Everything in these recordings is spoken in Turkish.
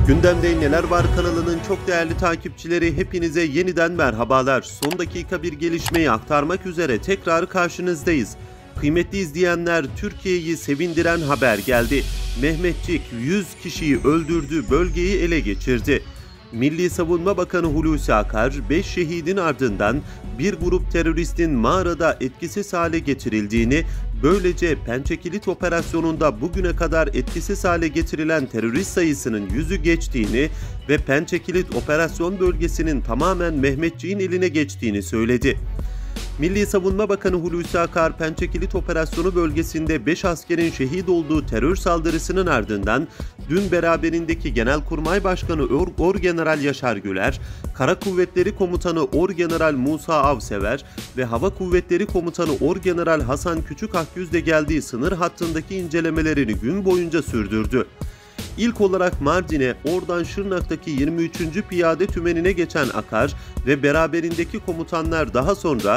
Gündemde Neler Var kanalının çok değerli takipçileri, hepinize yeniden merhabalar. Son dakika bir gelişmeyi aktarmak üzere tekrar karşınızdayız. Kıymetli izleyenler, Türkiye'yi sevindiren haber geldi. Mehmetçik 100 kişiyi öldürdü, bölgeyi ele geçirdi. Milli Savunma Bakanı Hulusi Akar, 5 şehidin ardından bir grup teröristin mağarada etkisiz hale getirildiğini, böylece Pençekilit operasyonunda bugüne kadar etkisiz hale getirilen terörist sayısının 100'ü geçtiğini ve Pençekilit operasyon bölgesinin tamamen Mehmetçik'in eline geçtiğini söyledi. Milli Savunma Bakanı Hulusi Akar, Pençekilit operasyonu bölgesinde 5 askerin şehit olduğu terör saldırısının ardından dün beraberindeki Genelkurmay Başkanı Orgeneral Yaşar Güler, Kara Kuvvetleri Komutanı Orgeneral Musa Avsever ve Hava Kuvvetleri Komutanı Orgeneral Hasan Küçük Akyüz'de geldiği sınır hattındaki incelemelerini gün boyunca sürdürdü. İlk olarak Mardin'e, oradan Şırnak'taki 23. Piyade Tümeni'ne geçen Akar ve beraberindeki komutanlar daha sonra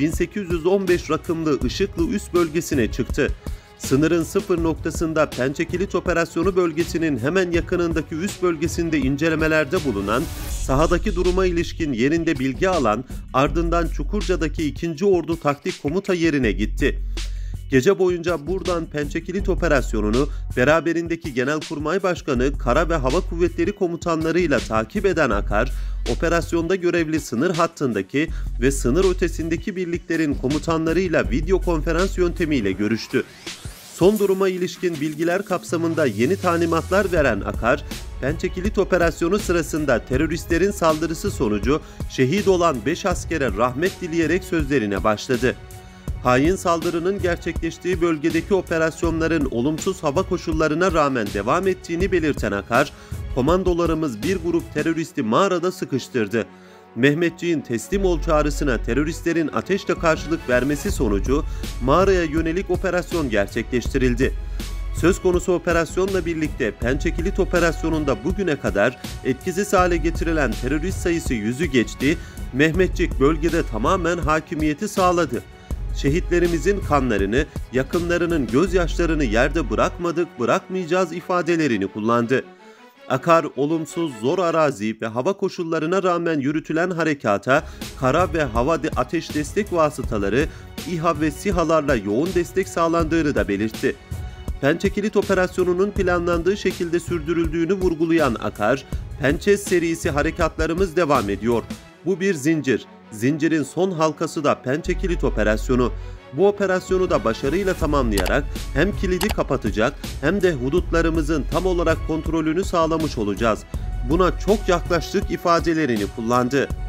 1815 rakımlı Işıklı Üs bölgesine çıktı. Sınırın sıfır noktasında Pençekilit operasyonu bölgesinin hemen yakınındaki üs bölgesinde incelemelerde bulunan, sahadaki duruma ilişkin yerinde bilgi alan, ardından Çukurca'daki 2. Ordu Taktik Komuta yerine gitti. Gece boyunca buradan Pençekilit operasyonunu beraberindeki Genelkurmay Başkanı, Kara ve Hava Kuvvetleri komutanlarıyla takip eden Akar, operasyonda görevli sınır hattındaki ve sınır ötesindeki birliklerin komutanlarıyla video konferans yöntemiyle görüştü. Son duruma ilişkin bilgiler kapsamında yeni talimatlar veren Akar, Pençekilit operasyonu sırasında teröristlerin saldırısı sonucu şehit olan 5 askere rahmet dileyerek sözlerine başladı. Hain saldırının gerçekleştiği bölgedeki operasyonların olumsuz hava koşullarına rağmen devam ettiğini belirten Akar, komandolarımız bir grup teröristi mağarada sıkıştırdı. Mehmetçik'in teslim ol çağrısına teröristlerin ateşle karşılık vermesi sonucu mağaraya yönelik operasyon gerçekleştirildi. Söz konusu operasyonla birlikte Pençekilit operasyonunda bugüne kadar etkisiz hale getirilen terörist sayısı 100'ü geçti, Mehmetçik bölgede tamamen hakimiyeti sağladı. Şehitlerimizin kanlarını, yakınlarının gözyaşlarını yerde bırakmadık, bırakmayacağız ifadelerini kullandı. Akar, olumsuz, zor arazi ve hava koşullarına rağmen yürütülen harekata kara ve hava ateş destek vasıtaları, İHA ve SİHA'larla yoğun destek sağlandığını da belirtti. Pençekilit operasyonunun planlandığı şekilde sürdürüldüğünü vurgulayan Akar, Pençez serisi harekatlarımız devam ediyor. Bu bir zincir. Zincirin son halkası da Pençekilit operasyonu. Bu operasyonu da başarıyla tamamlayarak hem kilidi kapatacak hem de hudutlarımızın tam olarak kontrolünü sağlamış olacağız. Buna çok yaklaştık ifadelerini kullandı.